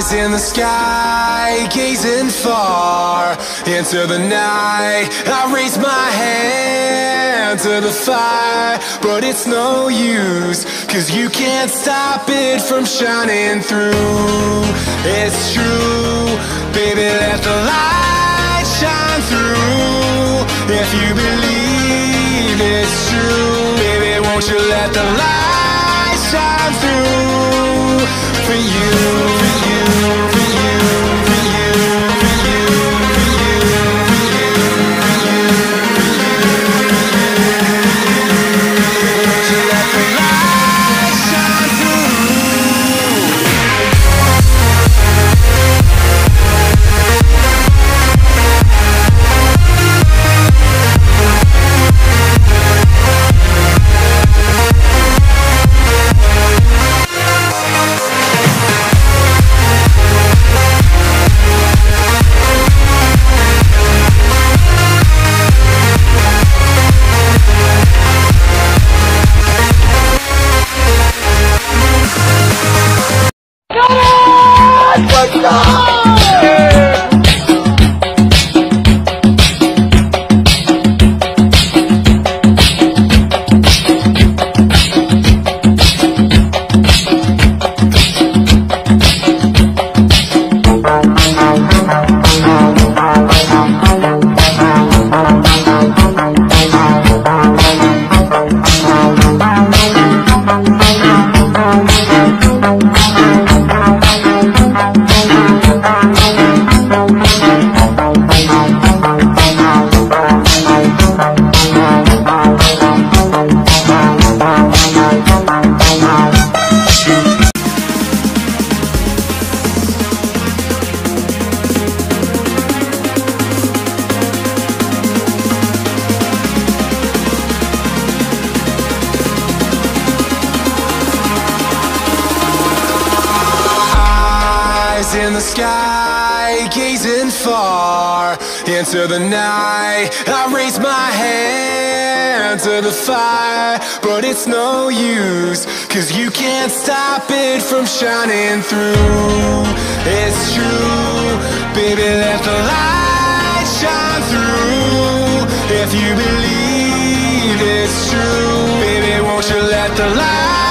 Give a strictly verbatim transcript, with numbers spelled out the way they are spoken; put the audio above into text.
In the sky, gazing far into the night, I raise my hand to the fire, but it's no use, cause you can't stop it from shining through. It's true, baby, let the light shine through. If you believe it's true, baby, won't you let the light shine through for you. In the sky, gazing far into the night, I raise my hand to the fire, but it's no use, cause you can't stop it from shining through. It's true, baby, let the light shine through. If you believe it's true, baby, won't you let the light